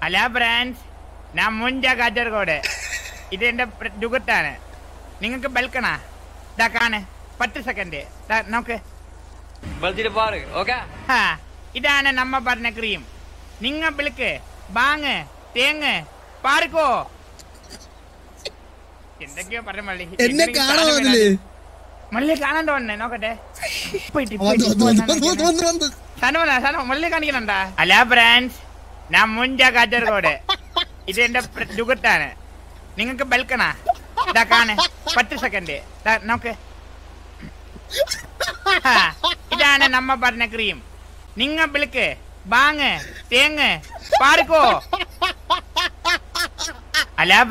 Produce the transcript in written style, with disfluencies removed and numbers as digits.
അല്ല ഫ്രാൻസ്, ഞാൻ മുൻപ കാസർഗോഡ്. ഇതെന്റെ ജുഗത്താണ്. നിങ്ങൾക്ക് ബൽക്കണാ? ഇതാ കാണ്, 10 സെക്കൻഡ് നോക്ക്. ഇതാണ് നമ്മ പറഞ്ഞ ക്രീം. നിങ്ങ ബിൽക്ക് ബാങ് തേങ്ങ് പാർക്കോ. എന്തൊക്കെയോ പറഞ്ഞ മള്ളി. മള്ളി കാണാൻ തോന്നേ, നോക്കട്ടെ. മള്ളി കാണിക്കണണ്ടാ? അല്ല ഫ്രാൻസ്, ഞാൻ മുൻപ കാസർഗോഡ്. ഇതെന്റെ ജുഗത്താണ്. നിങ്ങൾക്ക് ബൽക്കണാ? ഇതാ കാണ്, 10 സെക്കൻഡ് നോക്ക്. ഇതാണ് നമ്മ പറഞ്ഞ ക്രീം. നിങ്ങ ബിൽക്ക് ബാങ് തേങ്ങ് പാർക്കോ. അല്ല